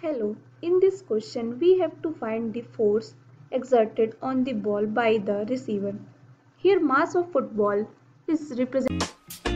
Hello, in this question we have to find the force exerted on the ball by the receiver. Here mass of football is represented